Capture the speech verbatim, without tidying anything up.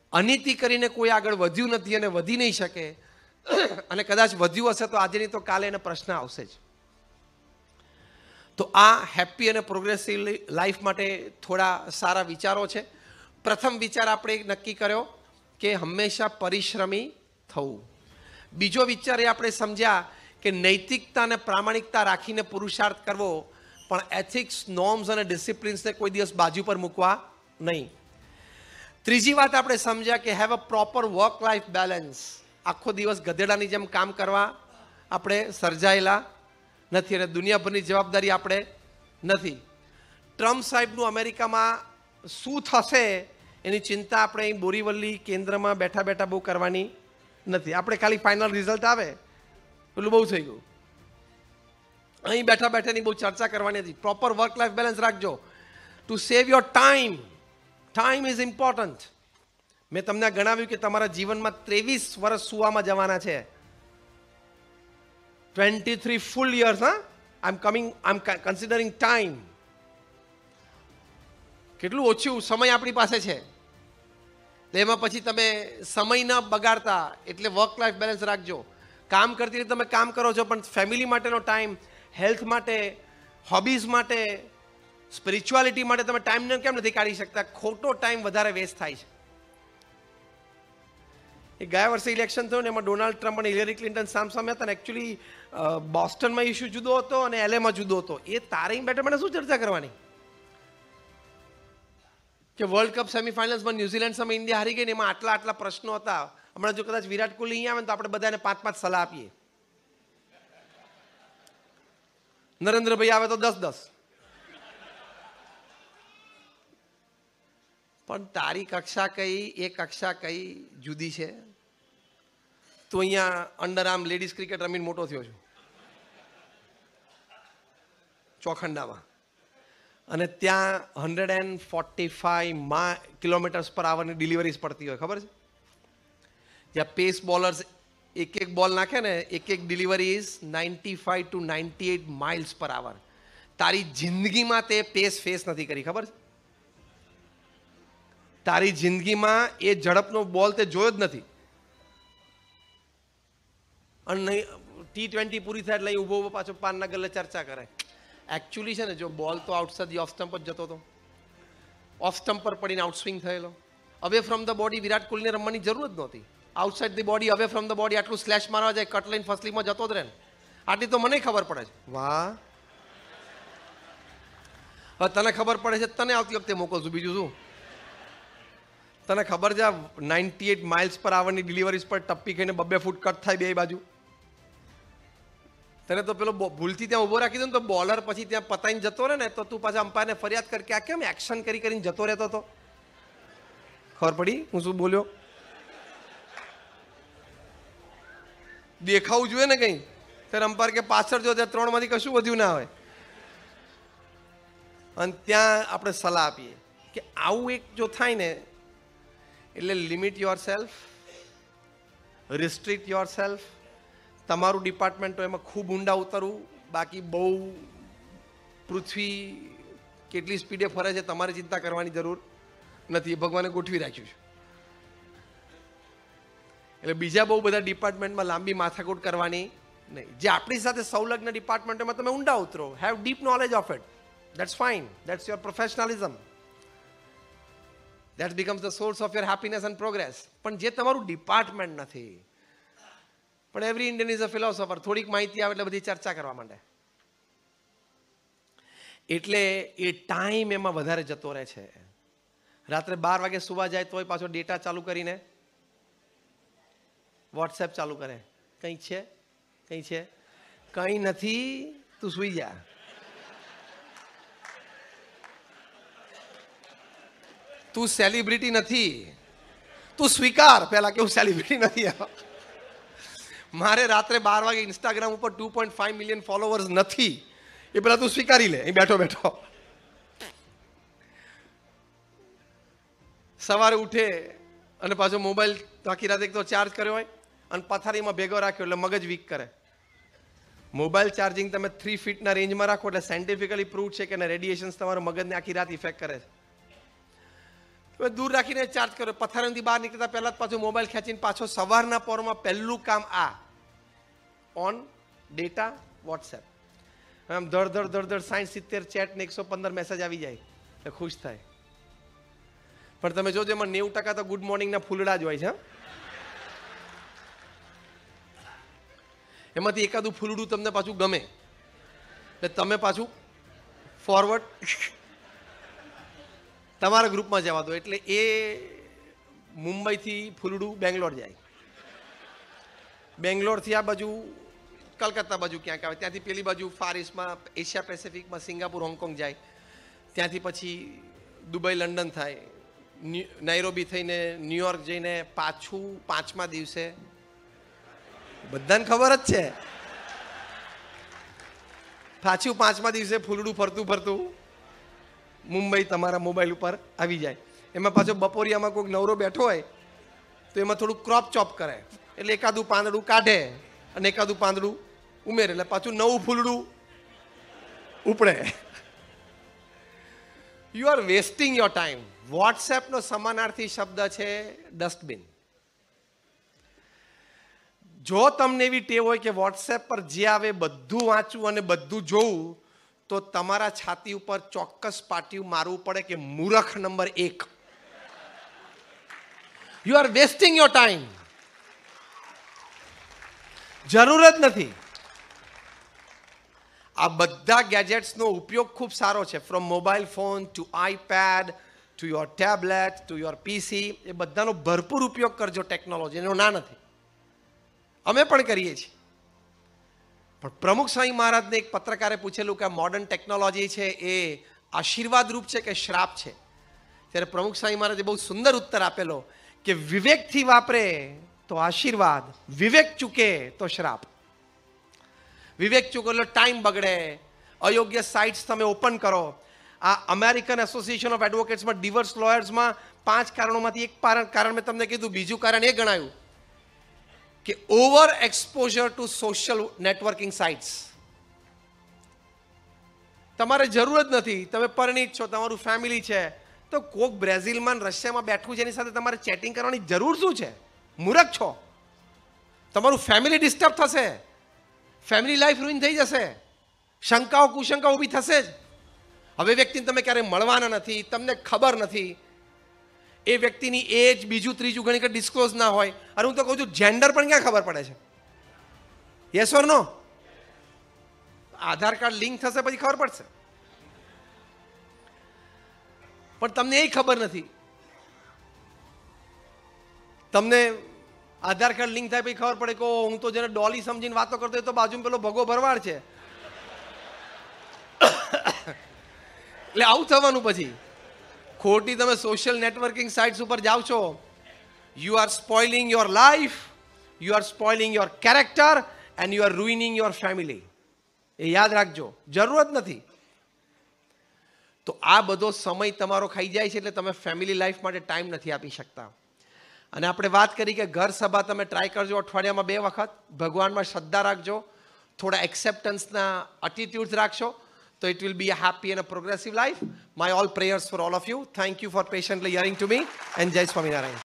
અનીતિ કરીને કોઈ આગળ વધ્યું નથી અને વધી નહીં શકે, અને કદાચ વધ્યું હશે તો આજે નહીં તો કાલે એને પ્રશ્ન આવશે જ. તો આ હેપી અને પ્રોગ્રેસિવ લાઈફ માટે થોડા સારા વિચારો છે. પ્રથમ વિચાર આપણે નક્કી કર્યો કે હંમેશા પરિશ્રમી થવું. બીજો વિચાર એ આપણે સમજ્યા કે નૈતિકતા અને પ્રામાણિકતા રાખીને પુરુષાર્થ કરવો, પણ એથિક્સ, નોર્મ્સ અને ડિસિપ્લિન્સને કોઈ દિવસ બાજુ પર મૂકવા નહીં. ત્રીજી વાત આપણે સમજ્યા કે have a proper work life balance. આખો દિવસ ગધેડાની જેમ કામ કરવા આપણે સર્જાયેલા નથી અને દુનિયાભરની જવાબદારી આપણે નથી. ટ્રમ્પ સાહેબનું અમેરિકામાં શું થશે એની ચિંતા આપણે અહીં બોરીવલ્લી કેન્દ્રમાં બેઠા બેઠા બહુ કરવાની નથી. આપણે ખાલી ફાઇનલ રિઝલ્ટ આવે પેલું બહુ થઈ ગયું. અહીં બેઠા બેઠાની બહુ ચર્ચા કરવાની હતી. પ્રોપર વર્ક લાઈફ બેલેન્સ રાખજો to save your time. Time is important. મેં તમને ગણાવ્યું કે તમારા જીવનમાં ત્રેવીસ વર્ષ સુવામાં જવાના છે. Twenty three full years. હા, I am coming I am considering time. કેટલું ઓછું સમય આપણી પાસે છે. એમાં પછી તમે સમય ન બગાડતા, એટલે વર્ક લાઈફ બેલેન્સ રાખજો. કામ કરતી રીતે તમે કામ કરો છો, પણ ફેમિલી માટેનો ટાઈમ, હેલ્થ માટે, હોબીઝ માટે, સ્પિરિચ્યુઆલિટી માટે તમે ટાઈમ કેમ નથી કાઢી શકતા? ખોટો ટાઈમ વધારે વેસ્ટ થાય છે. એ ગયા વર્ષે ઇલેક્શન થયું ને એમાં ડોનાલ્ડ ટ્રમ્પ અને હિલેરી ક્લિન્ટન સામ સામે હતા ને. એકચ્યુઅલી બોસ્ટનમાં ઇસ્યુ જુદો હતો અને એલએમાં જુદો હતો. એ તારે બેઠા મને શું ચર્ચા કરવાની કે વર્લ્ડ કપ સેમીફાઇનલ્સમાં ન્યુઝીલેન્ડ સામે ઇન્ડિયા હારી ગઈ ને એમાં આટલા આટલા પ્રશ્નો હતા. હમણાં જો કદાચ વિરાટ કોહલી અહીંયા આવે ને તો આપણે બધાને પાંચ પાંચ સલાહ આપીએ. નરેન્દ્રભાઈ આવે તો દસ દસ. પણ તારી કક્ષા કઈ, એ કક્ષા કઈ જુદી છે. તું અહીંયા અંડર આર્મ લેડીઝ ક્રિકેટ રમીને મોટો થયો છું ચોખંડામાં, અને ત્યાં હંડ્રેડ એન્ડ ફોર્ટી ફાઈવ મા કિલોમીટર્સ પર આવરની ડિલિવરીઝ પડતી હોય, ખબર છે? જ્યાં પેસ બોલર્સ એક એક બોલ નાખે ને, એક એક delivery is ninety five to ninety eight miles per hour. તારી જિંદગીમાં તે પેસ ફેસ નથી કરી, ખબર છે? તારી જિંદગીમાં એ ઝડપનો બોલ તે જોયો જ નથી. અને ટી ટ્વેન્ટી પૂરી થાય એટલે ઊભો ઊભો પાછો પાનના ગલ્લે ચર્ચા કરે. એકચ્યુઅલી છે ને, જો બોલ તો આઉટસાઇડ ધી ઓફ સ્ટમ્પ જ જતો હતો, ઓફ સ્ટમ્પ પર પડીને આઉટસ્વિંગ થયેલો. અવે ફ્રોમ ધ બોડી વિરાટ કોહલીને રમવાની જરૂર જ નહોતી. Outside the body, away from the body આટલું સ્લેશ મારવા જાય, કટ લઈને ફસલીમાં જતો જ રહે ને. આટલી તો મને ખબર પડે છે. વાહ, હવે તને ખબર પડે છે, તને આવતી વખતે મોકલશું. બીજું શું? તને ખબર છે નાઇન્ટી એટ માઇલ્સ પર આવરની ડિલિવરીઝ પર ટપ્પી ખાઈને બબ્બે ફૂટ કટ થાય બે બાજુ. તને તો પેલો ભૂલથી ત્યાં ઊભો રાખી દો ને તો બોલર પછી ત્યાં પતાઈને જતો રહે ને, તો તું પાછા અમ્પાયરને ફરિયાદ કર કે આ કેમ એક્શન કરી કરીને જતો રહેતો હતો. ખબર પડી હું શું બોલ્યો? દેખાવું જોઈએ ને કંઈ. ત્યારે અમ્પાયર કે પાછળ જો ત્યાં ત્રણમાંથી કશું વધ્યું ના હોય. અને ત્યાં આપણે સલાહ આપીએ કે આવું એક જો થાય ને એટલે limit yourself, restrict yourself. તમારું ડિપાર્ટમેન્ટ તો એમાં ખૂબ ઊંડા ઉતરવું. બાકી બહુ પૃથ્વી કેટલી સ્પીડે ફરે છે તમારે ચિંતા કરવાની જરૂર નથી. એ ભગવાને ગોઠવી રાખ્યું છે. એટલે બીજા બહુ બધા ડિપાર્ટમેન્ટમાં લાંબી માથાકૂટ કરવાની નહીં. જે આપણી સાથે સંલગ્ન ડિપાર્ટમેન્ટમાં તમે ઊંડા ઉતરો, have deep knowledge of it, that's fine, that's your professionalism, that becomes the source of your happiness and progress. પણ જે તમારું ડિપાર્ટમેન્ટ નથી, પણ every Indian is a philosopher, થોડીક માહિતી આવે એટલે બધી ચર્ચા કરવા માંડે. એટલે એ ટાઈમ એમાં વધારે જતો રહે છે. રાત્રે બાર વાગે સુવા જાય તોય પાછો ડેટા ચાલુ કરીને વોટ્સએપ ચાલુ કરે. કંઈ છે? કંઈ છે? કંઈ નથી, તું સુઈ જા. તું સેલિબ્રિટી નથી, તું સ્વીકાર પહેલા કે હું સેલિબ્રિટી નથી. મારે રાત્રે બાર વાગે ઇન્સ્ટાગ્રામ ઉપર two point five million followers નથી, એ પેલા તું સ્વીકારી લે. અહીં બેઠો બેઠો સવારે ઉઠે અને પાછો મોબાઈલ આખી રાત એક તો ચાર્જ કર્યો હોય અને પથારીમાં ભેગો રાખ્યો એટલે મગજ વીક કરે. મોબાઈલ ચાર્જિંગ તમે થ્રી ફીટના રેન્જમાં રાખો એટલે સાયન્ટિફિકલી પ્રૂવ છે કે રેડિયેશન્સ તમારા મગજને આખી રાત ઇફેક્ટ કરે છે. હવે દૂર રાખીને ચાર્જ કરો. પથારીમાંથી બહાર નીકળતા પહેલા જ પાછો મોબાઈલ ખેંચીને પાછો સવારના પોરમાં પહેલું કામ આ ઓન ડેટા વોટ્સએપ. આમ ધડ ધડ ધડ ધડ સાઠ સિત્તેર ચેટ ને એકસો પંદર મેસેજ આવી જાય એટલે ખુશ થાય. પણ તમે જોજો એમાં નેવું ટકા તો ગુડ મોર્નિંગના ફૂલડા જ હોય છે. એમાંથી એકાદું ફૂલડું તમને પાછું ગમે એટલે તમે પાછું ફોરવર્ડ તમારા ગ્રુપમાં જવા દો. એટલે એ મુંબઈથી ફૂલડું બેંગ્લોર જાય, બેંગ્લોરથી આ બાજુ કલકત્તા બાજુ ક્યાંક આવે, ત્યાંથી પેલી બાજુ ફાર ઇસ્ટમાં એશિયા પેસિફિકમાં સિંગાપુર હોંગકોંગ જાય, ત્યાંથી પછી દુબઈ લંડન થાય, નાઇરોબી થઈને ન્યુયોર્ક જઈને પાછું પાંચમા દિવસે બધાને ખબર જ છે પાછું પાંચમા દિવસે ફૂલડું ફરતું ફરતું મુંબઈ તમારા મોબાઈલ ઉપર આવી જાય. એમાં પાછો બપોરિયામાં કોઈક નવરો બેઠો હોય તો એમાં થોડું ક્રોપ ચોપ કરે એટલે એકાદું પાંદડું કાઢે અને એકાદું પાંદડું ઉમેરે એટલે પાછું નવું ફૂલડું ઉપડે. You are wasting your time. વોટ્સએપનો સમાનાર્થી શબ્દ છે ડસ્ટબિન. જો તમને એવી ટેવ હોય કે વોટ્સએપ પર જે આવે બધું વાંચવું અને બધું જોવું, તો તમારા છાતી ઉપર ચોક્કસ પાટિયું મારવું પડે કે મૂર્ખ નંબર એક. You are wasting your time. જરૂર જ નથી. આ બધા ગેજેટ્સનો ઉપયોગ ખૂબ સારો છે, from mobile phone to iPad to your tablet to your PC. એ બધાનો ભરપૂર ઉપયોગ કરજો ટેકનોલોજીનો, ના નથી. અમે પણ કરીએ છીએ. પણ પ્રમુખ સ્વામી મહારાજને એક પત્રકારે પૂછેલું કે આ મોડર્ન ટેકનોલોજી છે એ આશીર્વાદ રૂપ છે કે શ્રાપ છે? ત્યારે પ્રમુખ સ્વામી મહારાજે બહુ સુંદર ઉત્તર આપેલો કે વિવેકથી વાપરે તો આશીર્વાદ, વિવેક ચૂકે તો શ્રાપ. વિવેક ચૂકો એટલે ટાઈમ બગડે, અયોગ્ય સાઇટ્સ તમે ઓપન કરો. આ અમેરિકન એસોસિએશન ઓફ એડવોકેટ્સમાં ડિવોર્સ લોયર્સમાં પાંચ કારણોમાંથી એક કારણ મેં તમને કીધું. બીજું કારણ એ ગણાયું કે over exposure to social networking sites. તમારે જરૂર જ નથી, તમે પરિણીત છો, તમારું ફેમિલી છે, તો કોક બ્રાઝિલમાં રશિયામાં બેઠું છે એની સાથે તમારે ચેટિંગ કરવાની જરૂર શું છે? મૂર્ખ છો. તમારું ફેમિલી ડિસ્ટર્બ થશે, ફેમિલી લાઈફ રૂઇન થઈ જશે, શંકાઓ કુશંકાઓ ઊભી થશે જ. હવે વ્યક્તિને તમે ક્યારે મળવાના નથી, તમને ખબર નથી, એ વ્યક્તિની એજ બીજું ત્રીજું ઘણી વખત ડિસ્ક્લોઝ ના હોય. અને હું તો કહું છું જેન્ડર પણ ક્યાં ખબર પડે છે? Yes or no? Aadhaar card link થશે પછી ખબર પડશે, પણ તમને એ ખબર નથી. તમને આધાર કાર્ડ લિંક થાય પછી ખબર પડે કે હું તો જેને ડોલી સમજીને વાતો કરતો હોય તો બાજુમાં પેલો ભગો ભરવાડ છે. એટલે આવું થવાનું. પછી ખોટી તમે સોશિયલ નેટવર્કિંગ સાઇટ્સ ઉપર જાઓ છો. You are spoiling your life, you are spoiling your character and you are ruining your family. એ યાદ રાખજો, જરૂરત નથી. તો આ બધો સમય તમારો ખાઈ જાય છે એટલે તમે ફેમિલી લાઈફ માટે ટાઈમ નથી આપી શકતા. અને આપણે વાત કરી કે ઘર સભા તમે ટ્રાય કરજો અઠવાડિયામાં બે વખત. ભગવાનમાં શ્રદ્ધા રાખજો, થોડા એક્સેપ્ટન્સના એટીટ્યુડ્સ રાખશો, તો it will be a happy and a progressive life. My all prayers for all of you. Thank you for patiently hearing to me, and Jai Swaminarayan.